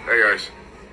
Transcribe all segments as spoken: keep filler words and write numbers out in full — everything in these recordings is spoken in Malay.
Hey guys.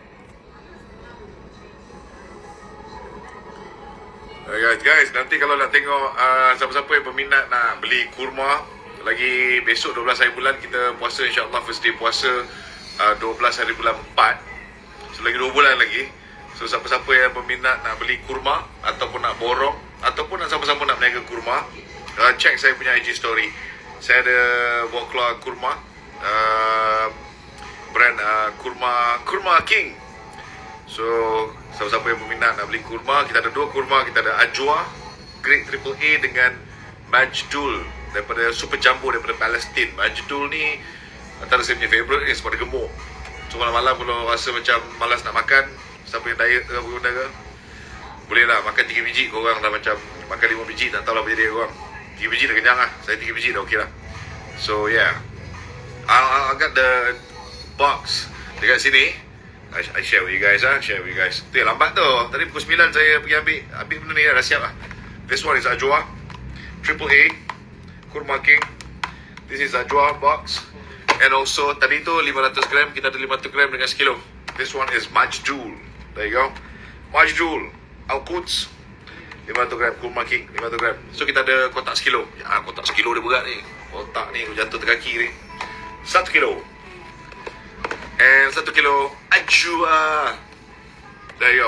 Hey guys, guys, nanti kalau nak tengok uh, siapa-siapa yang berminat nak beli kurma, lagi besok dua belas hari bulan kita puasa, insyaAllah first day puasa uh, dua belas hari bulan empat. So lagi dua bulan lagi. So siapa-siapa yang berminat nak beli kurma ataupun nak borong ataupun nak sama-sama nak berniaga kurma, uh, check saya punya I G story. Saya ada bawa keluar kurma, uh, brand uh, kurma Kurma King. So siapa-siapa yang berminat nak beli kurma, kita ada dua kurma. Kita ada Ajwa Grade Triple A dengan Majdul daripada Super Jumbo daripada Palestine. Majdul ni antara saya punya favourite ni sebab dia gemuk. So malam-malam kalau rasa macam malas nak makan, siapa yang diet ke apa ke, boleh lah makan tiga biji. Korang dah macam makan lima biji, tak tahu lah apa jadi korang. Tiga biji dah kenyang lah. Saya tiga biji dah okey lah. So yeah, I'll, I'll get the box dekat sini. I, I share with you guys lah, share with you guys. Tu yang lambat tu. Tadi pukul sembilan saya pergi ambil ambil benda ni, dah siap lah. This one is Ajwa Triple A Kurma King. This is Ajwa box. And also tadi tu lima ratus gram, kita ada lima ratus gram dengan sekilo. This one is Majdul. There you go. Majdul Al-Quds lima ratus gram, Kurma King lima ratus gram. So kita ada kotak sekilo. Ya, kotak sekilo dia berat ni. Kotak ni aku jatuh terkaki ni. Satu kilo. And satu kilo Ajwa. There you go.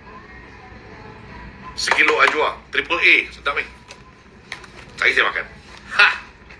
Sekilo Ajwa Triple A. Sedap ni. Saya saya makan. Ha.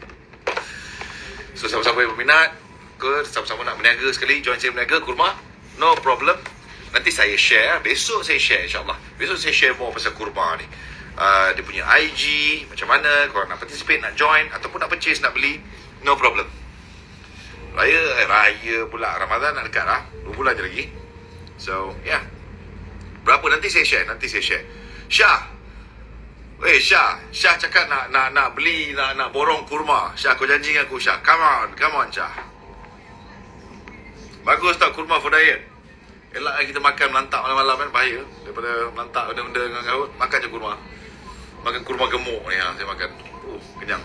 So siapa-siapa yang berminat ke, sama-sama nak berniaga sekali, join saya berniaga kurma, no problem. Nanti saya share, besok saya share insyaAllah. Besok saya share more pasal kurma ni, uh, dia punya I G, macam mana korang nak participate, nak join ataupun nak purchase, nak beli, no problem. Raya, eh, Raya pula, Ramadan nak dekat lah, dua bulan je lagi. So yeah, berapa nanti saya share, nanti saya share. Syah, Weh Syah, Syah cakap nak nak nak beli, nak nak borong kurma. Syah, kau janji dengan aku Syah. Come on, come on Syah. Bagus tak kurma for diet? Elak kita makan melantak malam-malam kan, bahaya. Daripada melantak benda-benda dengan gaut, makan je kurma. Makan kurma gemuk ni ha, saya makan. Uh, kenyang.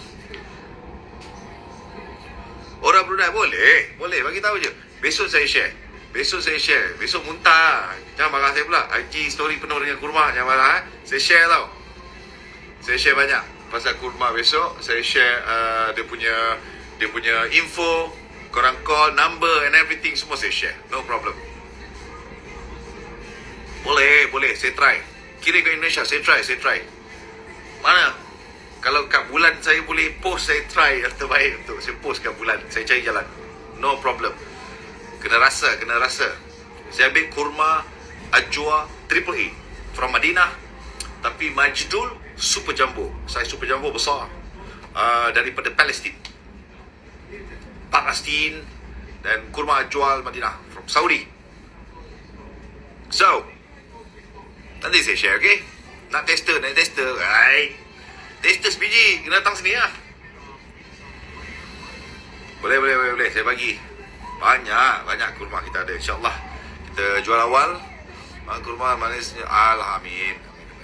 Orang Brunei boleh, boleh bagi tahu je. Besok saya share. Besok saya share. Besok muntah. Jangan marah saya pula. I G story penuh dengan kurma, jangan marah eh. Saya share tau. Saya share banyak pasal kurma besok. Saya share uh, dia punya dia punya info, korang call, number and everything, semua saya share. No problem. Boleh, boleh. Saya try. Kirim ke Indonesia, saya try, saya try. Mana? Kalau kat bulan saya boleh post, saya try yang terbaik untuk saya post kat bulan. Saya cari jalan. No problem. Kena rasa, kena rasa. Saya ambil kurma Ajwa Triple A from Madinah, tapi Majdul Super Jumbo. Saya Super Jumbo besar, uh, daripada Palestine. Palestine. Dan kurma Ajwa Madinah from Saudi. So nanti saya share, okay? Nak tester, nak tester. Right. Tester sebiji, kena datang sini lah. Boleh, boleh, boleh, boleh. Saya bagi. Banyak, banyak kurma kita ada, insyaAllah. Kita jual awal. Makan kurma manisnya. Alhamdulillah.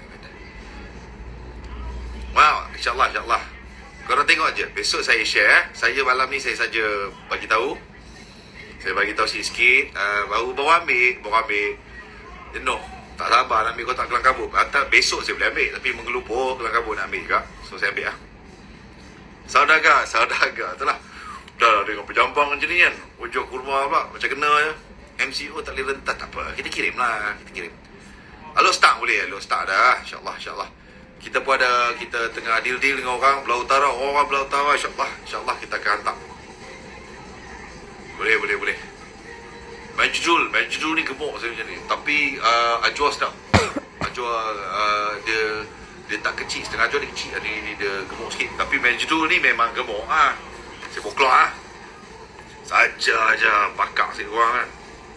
Wow, insyaAllah, insyaAllah. Korang tengok je. Besok saya share. Saya malam ni saya saja bagi tahu. Saya bagi tahu sikit-sikit. Uh, baru baru ambil, baru ambil. Jenuh. Tak sabar nak ambil kotak kelang kabut. Atau besok saya boleh ambil, tapi menggelupur kelang kabut nak ambil juga. So saya ambil lah. Saudagar, saudagar. Itulah. Dah lah dengan penjambang macam ni kan. Wujud kurma pula. Macam kena je. M C O tak boleh rentas. Tak apa. Kita kirim lah. Kita kirim. Halo start boleh. Halo start dah. InsyaAllah. InsyaAllah. Kita pun ada. Kita tengah deal-deal dengan orang Belah Utara. Orang Belah Utara. InsyaAllah. InsyaAllah kita akan hantar. Boleh. Boleh. Boleh. Majdul. Majdul ni gemuk saya macam ni. Tapi uh, Ajwa sedap. Ajwa uh, dia dia tak kecil. Setengah Ajwa dia kecil. Ni, ni dia gemuk sikit. Tapi Majdul ni memang gemuk ha. Saya bawa keluar ha. Saja aja pakak si orang kan.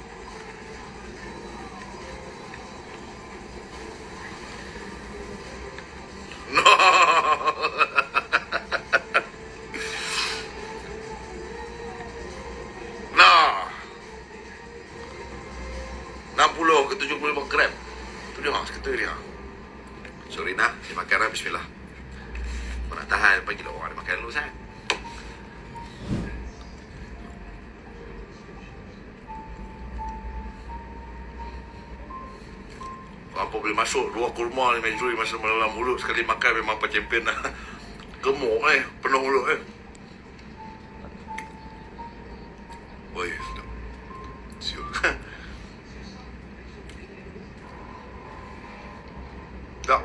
No. Nah. enam puluh ke tujuh puluh lima gram. Tu dia ha, seketul dia. Sorry nah, saya makan lah, bismillah. Kau nak tahan pagi lah orang dia makan dulu Sat. Apa boleh masuk dua kurma ni Majul masuk dalam mulut sekali makan memang apa champion dah. Gemuk eh, penuh mulut eh. Oi, sedap. Siul. Tak.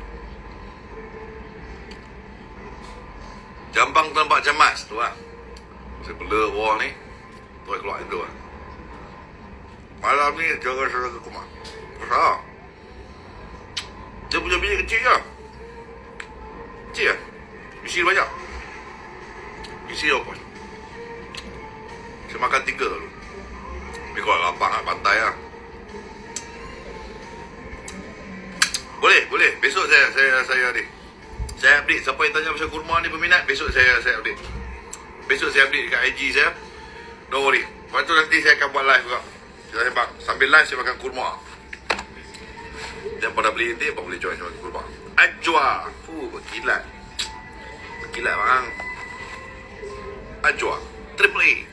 Jambang nampak jamas tu lah. Saya bela bawah ni. Tuan keluar itu lah. Malam ni jaga saudara ke rumah. Besar. Dia punya biji kecil je. Kecil lah. Isi banyak. Isi apa? Saya makan tiga dulu. Ni kalau lapang kat pantai lah. Boleh, boleh. Besok saya saya saya update. Saya update. Siapa yang tanya pasal kurma ni peminat, besok saya saya update. Besok saya update dekat I G saya. Don't worry. Lepas tu nanti saya akan buat live juga. Saya sembang. Sambil live saya makan kurma. Yang pada beli nanti, apa boleh join saya makan kurma. Ajwa. Fuh, berkilat. Berkilat bang. Ajwa. Triple A.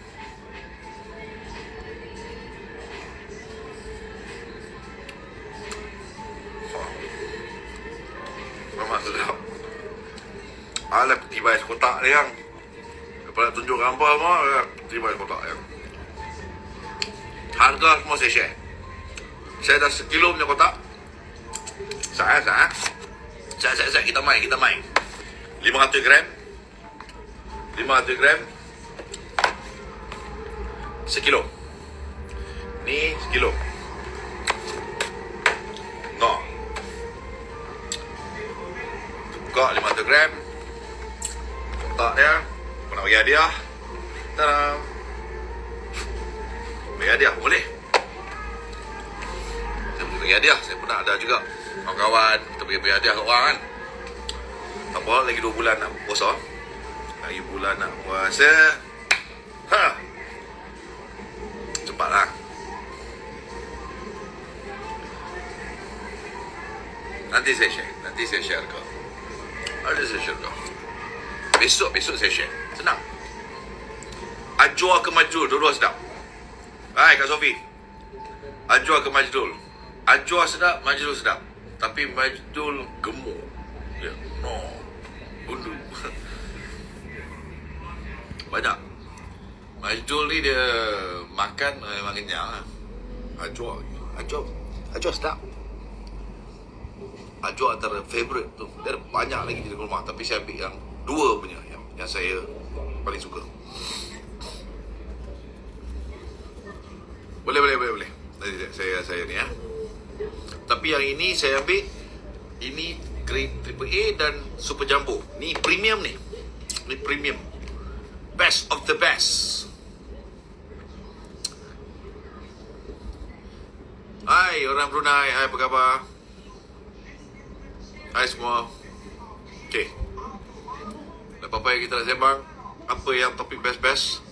Memang sedap. Alah peti bais kotak dia yang. Lepas nak tunjuk gambar semua, peti bais kotak yang. Harga semua saya share. Saya dah sekilo punya kotak. Sat, sat. Sat, sat, sat. Kita main, kita main. lima ratus gram. lima ratus gram. Sekilo. Ni sekilo. No. Buka lima ratus gram. Kotak dia. Kau nak bagi hadiah. Tada. Bagi hadiah pun boleh. Saya boleh bagi hadiah. Saya pernah ada juga kawan-kawan. Kita bagi, bagi hadiah kat orang kan. Tak apa, lagi dua bulan nak puasa. Lagi bulan nak puasa. Ha. Cepatlah. Nanti saya share. Nanti saya share kau. Nanti saya share kau. Besok, besok saya share. Senang. Ajwa ke Majul, dua-dua sedap. Hai Kak Sofi. Ajwa ke Majul. Ajwa sedap, Majul sedap. Tapi Majul gemuk. Ya, no. Bundu. Banyak. Majul ni dia makan memang kenyang. Ajwa. Ajwa. Ajwa sedap. Ajwa antara favourite tu. Dia ada banyak lagi di rumah. Tapi saya ambil yang dua punya. Yang, yang saya paling suka. Boleh, boleh, boleh, boleh. Saya, saya, saya ni ya. Tapi yang ini saya ambil. Ini grade triple A dan super jumbo. Ni premium ni. Ni premium. Best of the best. Hai orang Brunei. Hai, apa khabar? Hai semua. Okay. Dah apa-apa yang kita nak sembang. Apa yang topik best-best.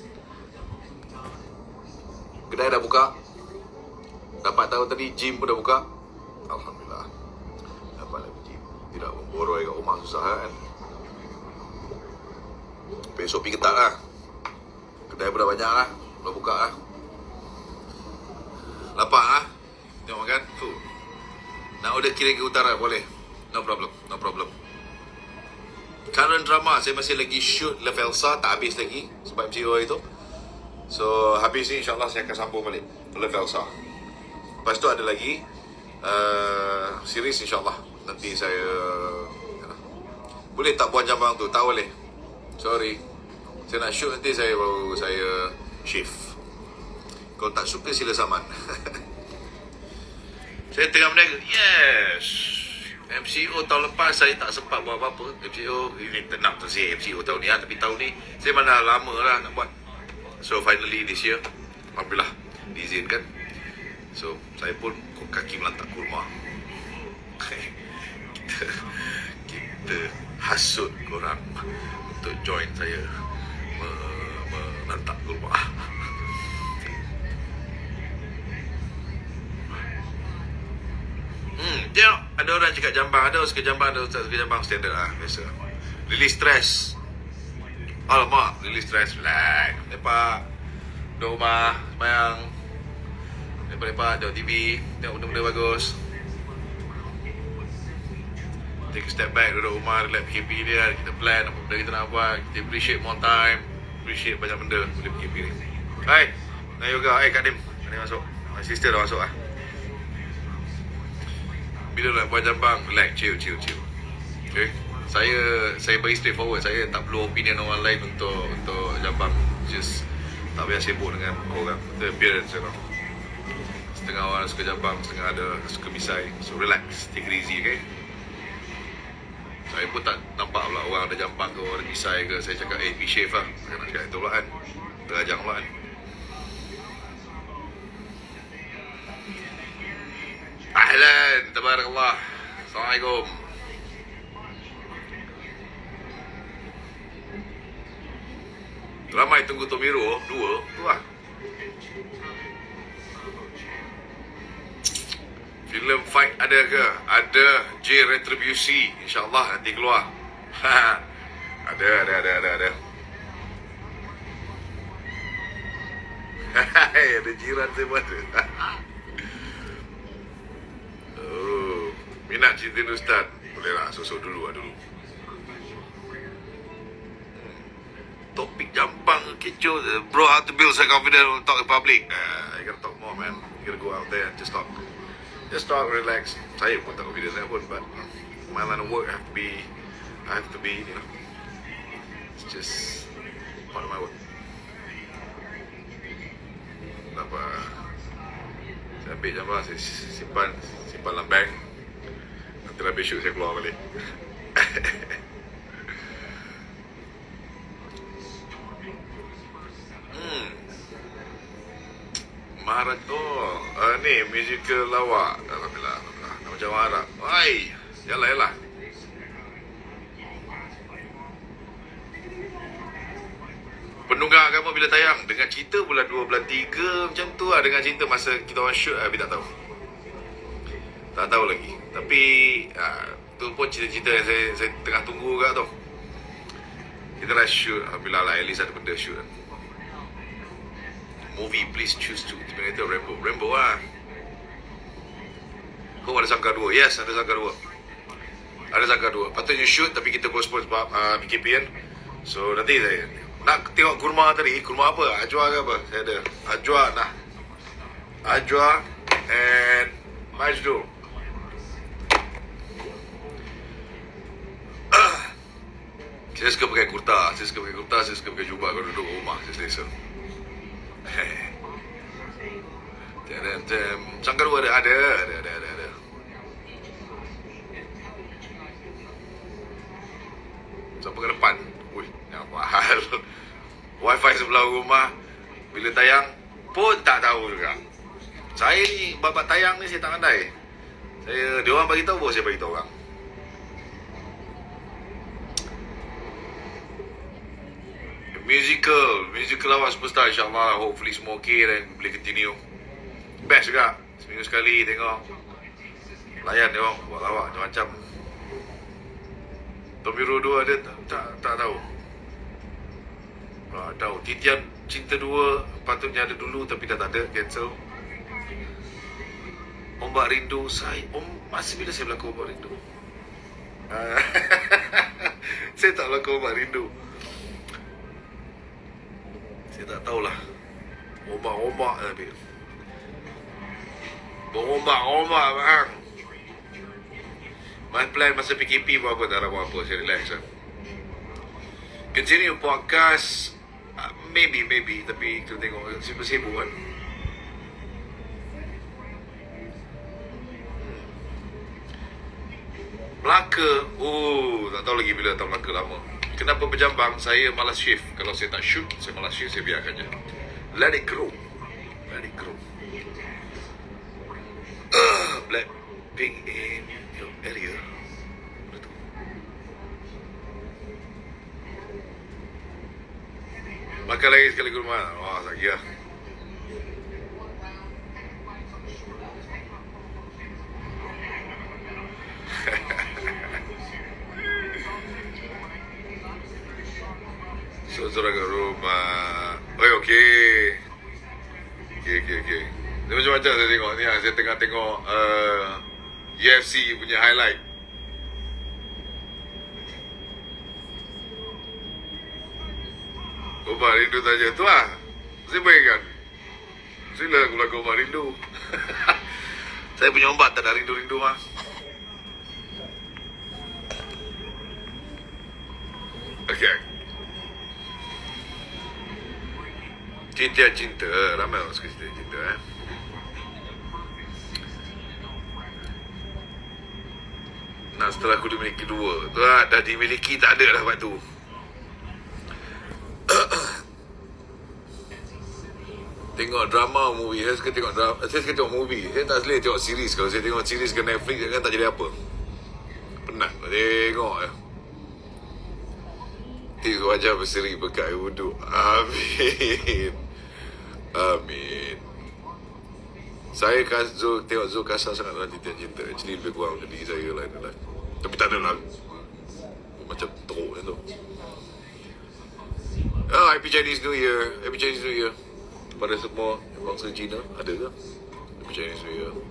Kedai dah buka. Dapat tahu tadi gym pun dah buka. Alhamdulillah. Dapat lagi gym. Tidak memboroi kat rumah susah kan. Besok pergi ketat lah. Kedai pun dah banyak lah. Dah buka lah. Lapar lah. Tengok makan. Fuh. Nak order kira ke utara boleh. No problem. No problem. Current drama. Saya masih lagi shoot Love Elsa. Tak habis lagi. Sebab M C O itu. So, habis ni insyaAllah saya akan sambung balik Love Elsa. Lepas tu ada lagi uh, series insyaAllah. Nanti saya ya, boleh tak buang jambang tu? Tak boleh. Sorry. Saya nak shoot nanti saya baru saya shift. Kalau tak suka sila saman. Saya tengah berniaga. Yes. M C O tahun lepas saya tak sempat buat apa-apa. M C O ini tenang tu saya M C O tahun ni lah. Tapi tahun ni saya mana lama lah nak buat. So finally this year alhamdulillah diizinkan. So saya pun kaki melantak kurma. kita, kita hasut korang untuk join saya melantak kurma. Hmm, tengok ada orang cakap jambang, ada orang suka jambang, ada orang suka jambang, standard lah, biasa. Release stress. Alamak, release stress. Relax. Lepak. Duduk rumah. Semayang. Lepak-lepak. Tengok T V. Tengok benda-benda bagus. take a step back, duduk rumah, relax P K P ni kan. Kita plan apa benda kita nak buat. Kita appreciate more time. Appreciate banyak benda boleh P K P ni. Hai, nak yoga. Hai, Kak Dim. Kak Dim masuk. My sister dah masuk lah. Bila nak buat jambang, relax, chill, chill, chill. Okay. Saya saya bagi straightforward. Saya tak perlu opinion orang lain untuk untuk jambang. Just tak payah sibuk dengan orang. The appearance, you know. Setengah orang suka jambang, setengah ada suka misai. So relax, take it easy, okay? Saya pun tak nampak pula orang ada jambang ke, orang ada misai ke. Saya cakap, eh, be safe lah. Saya nak cakap itu pula kan. Terajang pula kan. Ahlan, tabarakallah. Assalamualaikum. Ramai tunggu Tomiro, dua, tu lah. Filem fight ada ke? Ada. J Retribusi, InsyaAllah nanti keluar. Ada, ada, ada, ada, ada. Ada jiran saya pun ada. Oh, minat cerita ni Ustaz? Boleh lah, sosok dulu lah dulu. Topik jambang kecoh. Bro, how to build self-confidence and talk in public? Uh, you gotta talk more, man. You gotta go out there and just talk. Just talk, relax. Saya pun tak confident saya pun, but my line of work, I have to be, I have to be, you know, it's just part of my work. Tak apa. Saya ambil jambang, saya simpan, simpan dalam bank. Nanti habis shoot saya keluar balik. Maharat, oh, uh, ni musical lawak. Alhamdulillah, Alhamdulillah. Nak macam Arab. Hai, yalah, yalah. Penunggang agama bila tayang? Dengan cerita bulan dua, bulan tiga macam tu lah. Dengan cerita masa kita orang shoot, tapi tak tahu. Tak tahu lagi. Tapi, uh, tu pun cerita-cerita yang saya, saya tengah tunggu kat tu. Kita dah shoot, Alhamdulillah lah, at least ada benda shoot. Movie, please choose to Terminator Rambo. Rambo lah. Kau ada sangka dua? Yes, ada sangka dua. Ada sangka dua. Patutnya shoot tapi kita postpone sebab uh, P K P kan. So nanti saya nak tengok kurma tadi. Kurma apa? Ajwa ke apa? Saya ada. Ajwa nah. Ajwa and Majdul. Saya suka pakai kurta. Saya suka pakai kurta. Saya suka pakai jubah kalau duduk rumah. Saya selesa. Sangka dua ada, ada, ada, ada, ada, ada. Sampai ke depan. Ui, yang mahal. Wifi sebelah rumah bila tayang pun tak tahu juga. Saya ni babak tayang ni saya tak pandai. Saya dia orang bagi tahu baru saya bagi tahu orang. Musical, musical awak superstar insyaAllah. Hopefully semua okay dan boleh continue. Best juga. Seminggu sekali tengok. Layan dia orang buat lawak macam-macam. Tomiro dua ada tak, tak, tak tahu. Tak tahu. Titian Cinta dua patutnya ada dulu tapi dah tak ada. Cancel. Ombak Rindu. Saya, om, masih bila saya berlakon Ombak Rindu? Saya tak berlakon Ombak Rindu. Saya tak tahulah. Ombak-ombak tapi. Berombak-ombak bang. My plan masa P K P pun aku tak ada apa-apa. Saya relax lah. Continue podcast. uh, Maybe, maybe. Tapi kita tengok sibuk-sibuk kan. Melaka. Oh, tak tahu lagi bila datang Melaka lama. Kenapa berjambang? Saya malas shift. Kalau saya tak shoot, saya malas shift. Saya biarkan je. Let it grow. Let it grow. Uh, Blackpink in your area. Makan lagi sekali ke rumah. Wah, tak kira. Saudara kat rumah. Oh, okey. Okey, okey, okey. Dia macam-macam saya tengok ni. Saya tengah tengok uh, U F C punya highlight. Obat rindu saja. Tu lah. Saya bayangkan. Sila aku lagu obat rindu. Saya punya obat tak ada rindu-rindu mah. Okay. Cinta-cinta. Ramai orang suka cinta-cinta eh. Nak setelah aku dimiliki dua. Tu lah, dah dimiliki tak ada dah lepas tu. Tengok drama movie. Saya suka tengok drama. Saya suka tengok movie. Saya tak selesa tengok series. Kalau saya tengok series ke Netflix kan tak jadi apa. Penat. Tengok je. Tiga wajah berseri berkat air wuduk. Amin. Amin. Saya Zul, tengok Zul kasar sangat dalam cinta-cinta. Actually lebih kurang dari saya lah, lah. Tapi tak ada lah. Macam teruk je tu. Oh, Happy Chinese New Year. Happy Chinese New Year. Pada semua bangsa Cina. Ada ke? Happy Chinese New Year.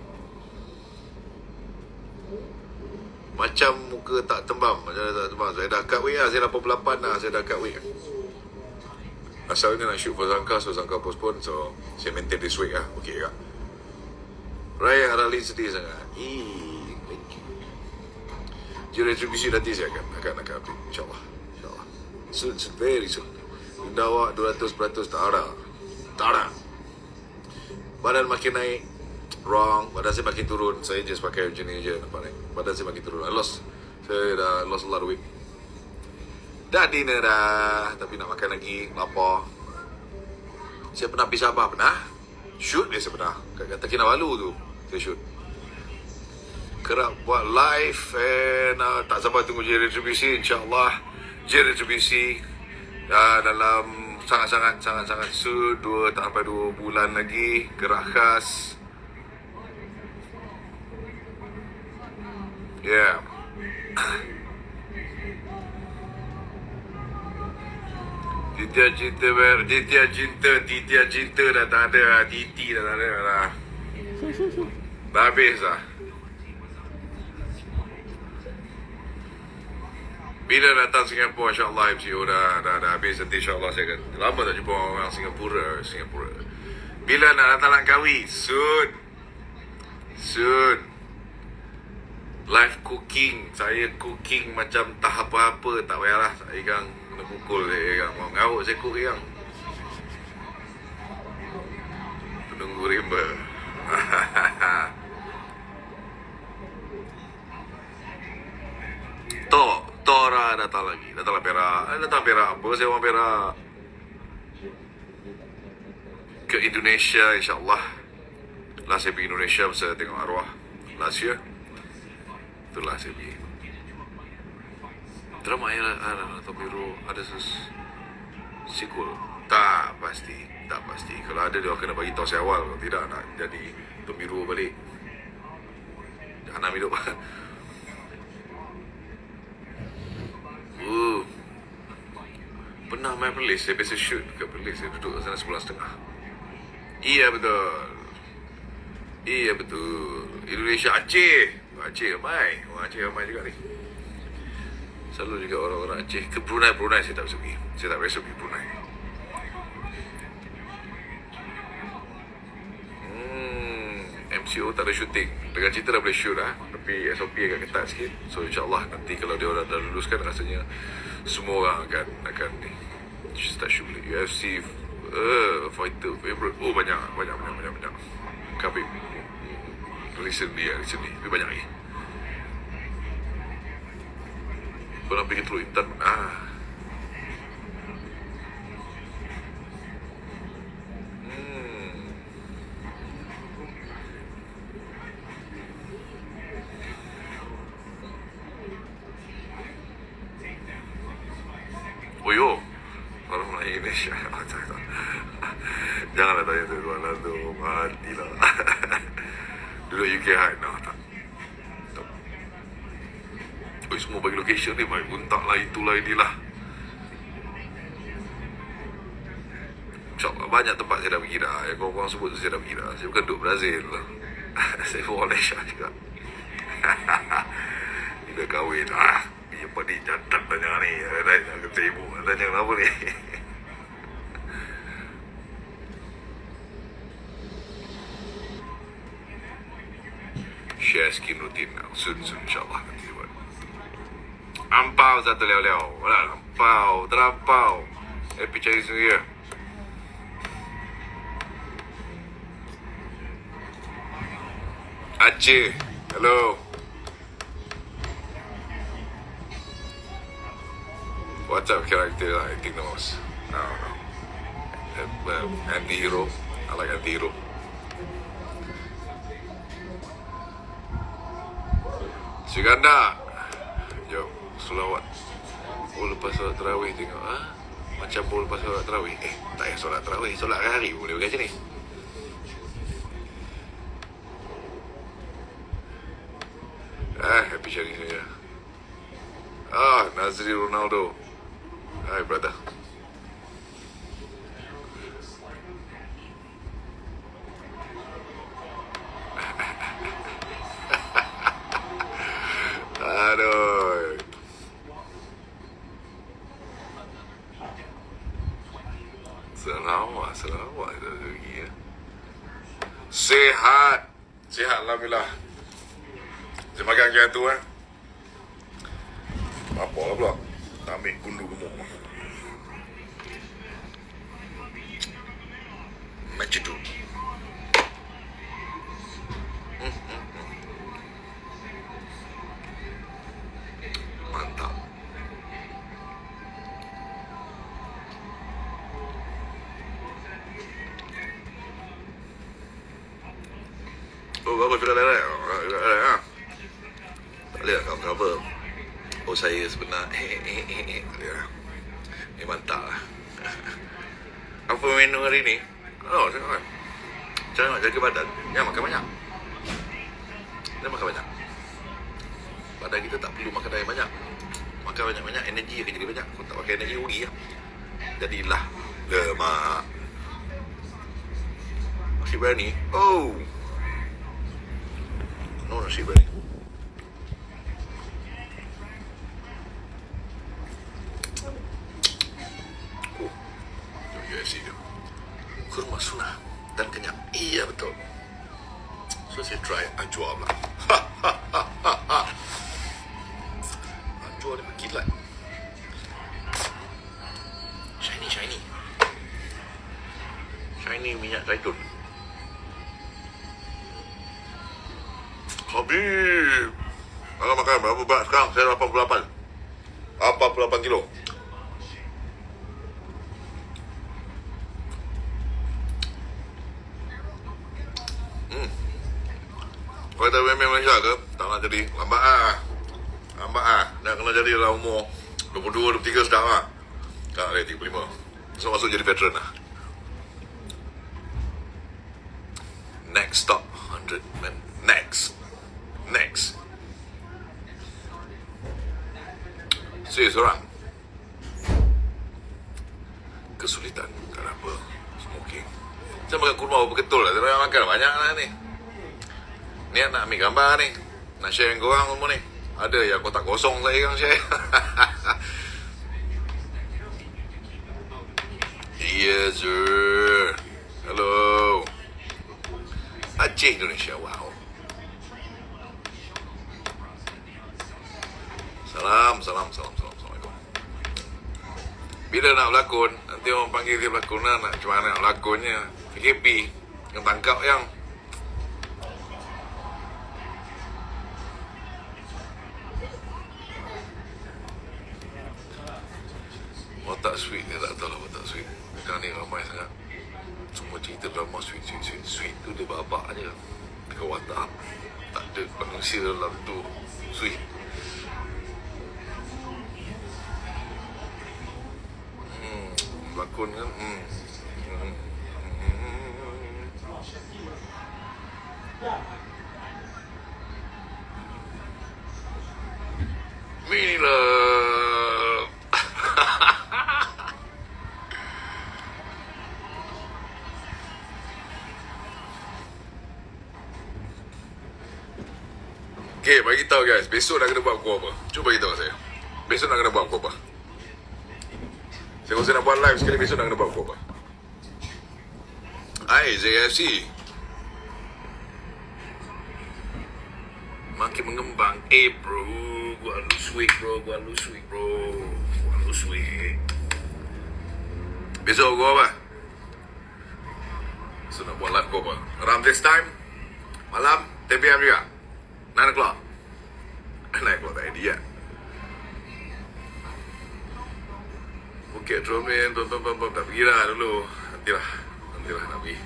Macam muka tak tembam. Macam tak tembam. Saya dah cut weight lah. Saya lapan puluh lapan lah. Saya dah cut weight. Asalnya nak shoot for Zangka. So Zangka postpone. So saya maintain this weight lah. Okay kak. Raya Aralin sedih sangat. Ih, thank you. Jadi retribusi nanti saya akan akan akan update. InsyaAllah. InsyaAllah. Soon, soon. Very soon. Benda awak dua ratus peratus tak ada. Tak ada. Badan makin naik. Wrong. Badan saya makin turun. Saya just pakai macam ni je. Nampak ni. Badan saya makin turun. I lost. Saya dah lost a lot of weight. Dah dinner dah. Tapi nak makan lagi. Lapar. Saya pernah pergi Sabah. Pernah? Shoot dia saya pernah. Kat Kinabalu tu. Saya shoot. Kerap buat live. And uh, tak sabar tunggu je retribusi. InsyaAllah. Je retribusi. Uh, dalam sangat-sangat sangat-sangat soon. Dua, tak sampai dua bulan lagi. Gerak khas. Yeah. Titia cinta ber, titia cinta, titia cinta dah tak ada, titi dah tak ada dah. Dah habis dah. Bila datang Singapura, insyaAllah M C O dah, dah, dah habis. Nanti insyaAllah saya akan, lama tak jumpa orang Singapura, Singapura. Bila nak datang Langkawi? Soon. Soon. Live cooking. Saya cooking macam tak apa-apa. Tak payahlah. Saya kan kena pukul saya kan. Mau ngarut saya cook kan. Penunggu rimba. Tor. Tora datang lagi. Datanglah Perak. Eh, datang Perak apa? Saya orang Perak. Ke Indonesia insyaAllah. Last saya pergi Indonesia masa tengok arwah. Last year. Itulah saya pergi. Drama yang ada atau biru ada sus sequel. Tak pasti, tak pasti. Kalau ada dia kena bagi tahu saya awal. Kalau tidak nak jadi pembiru balik. Jangan hidup. uh. Pernah main Perlis. Saya biasa shoot ke Perlis. Saya duduk sana sebulan setengah. Iya betul. Iya betul. Indonesia Aceh. Aceh ramai. Orang Aceh ramai juga ni. Selalu juga orang-orang Aceh. Ke Brunei, Brunei saya tak bisa pergi. Saya tak biasa pergi Brunei. Hmm, M C O tak ada syuting. Dengan cerita dah boleh shoot lah. Tapi S O P agak ketat sikit. So insyaAllah nanti kalau dia orang dah luluskan, rasanya semua orang akan akan ni start shoot balik. U F C uh, fighter favorite. Oh banyak, banyak, banyak, banyak, banyak. Khabib. Recently ya, recently. Tapi banyak lagi. Pernah pergi Teluk Intan. Ah. Hmm. Oh yo. Orang Melayu Indonesia. Janganlah tanya tu tuan tu. Matilah. Duduk U K high. No, tak. Oh, semua bagi location ni baik untak lah, itulah inilah. InsyaAllah banyak tempat saya dah pergi dah. Yang korang-korang sebut tu saya dah pergi dah. Saya bukan duduk Brazil lah. Saya pun Malaysia juga. Dia kahwin. Ah, dia apa ni? Jantan tanya ni. Tanya ke ibu. Tanya kenapa ni? skin rutin. Soon, soon, insyaAllah nanti buat. Ampau satu leo-leo. Wala, ampau, terampau. Happy Chinese New Year. Aceh, hello. What type of character I think the most? I don't know. Uh, anti-hero. I like anti-hero. Suganda. Yo, selawat. Oh, lepas solat tarawih tengok. Ha? Macam oh, lepas solat tarawih. Eh, tak payah solat tarawih. Solat hari boleh pergi macam ni. Ah, happy Chinese New Year. Ah, Nazri Ronaldo. Hi, brother. Aduh. Sarawak, Sarawak dah lagi ya. Sehat. Sehat, alhamdulillah. Saya makan macam tu eh. Apa lah pula. Tak ambil gundu gemuk. Macam tu. Hmm, hmm, hmm. Mantap. Oh, bagus sudah dah. Ha. Tak boleh nak cover. Oh, saya sebenar. Eh, eh, eh, eh. Tak boleh lah. Ni mantap lah. Apa menu hari ni? Oh, saya makan. Cara nak jaga badan, jangan makan banyak. Jangan makan banyak. Badan kita tak perlu makan yang banyak. Makan banyak-banyak, energi akan jadi banyak. Kalau tak pakai energi, rugi lah. Jadilah lemak. Nasi berani. Oh. No nasi berani. Oh. U F C tu. Kurma sunnah dan kenyang. Iya betul. So saya try ajwa pula. Ajwa dia berkilat. Shiny shiny. Shiny minyak zaitun. Habib. Makan makan berapa berat sekarang? Saya lapan puluh lapan. lapan puluh lapan kilo. Kau kata M M Malaysia ke? Tak nak jadi. Lambat lah. Lambat lah. Nak kena jadi lah umur dua puluh dua, dua puluh tiga sekarang lah. Tak ada tiga puluh lima. So masuk jadi veteran lah. Next stop. one hundred. Next. Next. Serius orang. Kesulitan. Kenapa? Smoking. Saya makan kurma apa betul lah. Saya makan banyak lah ni. Ni nak ambil gambar ni. Nak share dengan korang semua ni. Ada yang kotak kosong saya yang share. Yes sir. Hello. Aceh Indonesia. Wow. Salam, salam, salam, salam. Assalamualaikum. Bila nak berlakon, nanti orang panggil dia berlakon lah. Nak macam mana nak berlakonnya. P K P. Yang tangkap yang. Watak sweet dia tak tahu lah watak sweet. Sekarang ni ramai sangat. Semua cerita drama sweet, sweet, sweet. Sweet tu dia babak je. Dekat watak. Tak ada manusia dalam tu. Sweet. Hmm. Berlakon kan. Hmm. Hmm. Hmm. Minilah. Okay, bagi tahu guys, besok nak kena buat pukul apa? Cuba bagi tahu saya. Besok nak kena buat pukul apa? Saya rasa nak buat live sekali, besok nak kena buat pukul apa? Hai, Z F C. makin mengembang. Eh bro, gua lose weight bro, gua lose weight bro, gua lose weight. Besok gua apa? So nak buat live gua apa? Around this time, malam, ten P M juga, nine o'clock. nine o'clock tak idea. Bukit Tromin, pam pam pam pam, tak pergi lah dulu. Nantilah, nantilah nak pergi.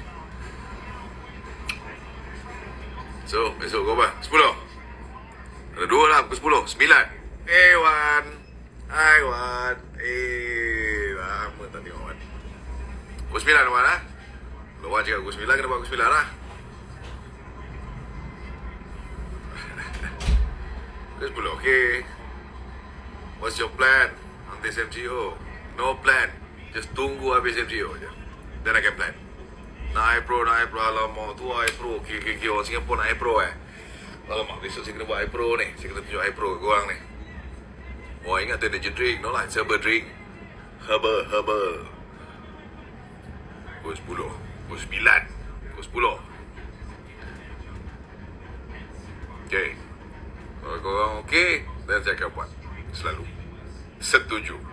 So, besok kau apa? sepuluh. Ada dua lah, pukul sepuluh. sembilan. Eh, Wan. Hai, Wan. Eh, lama tak tengok Wan. Pukul sembilan, Wan, ha? Kalau Wan cakap pukul sembilan, kena buat pukul sembilan lah. Pukul sepuluh, okay. What's your plan on this M G O? No plan. Just tunggu habis M G O je. Then I can plan. Nak iPro, nak iPro. Alamak, tu iPro. Okay, okay, okay. Orang Singapore nak iPro eh. Alamak, besok saya kena buat iPro ni. Saya kena tunjuk iPro ke korang ni. Oh, ingat tu energy drink. No lah, it's herbal drink. Herbal, herbal. Pukul sepuluh. Pukul sembilan. Pukul sepuluh. Okay. Kalau korang okay, then saya akan buat. Selalu. Setuju.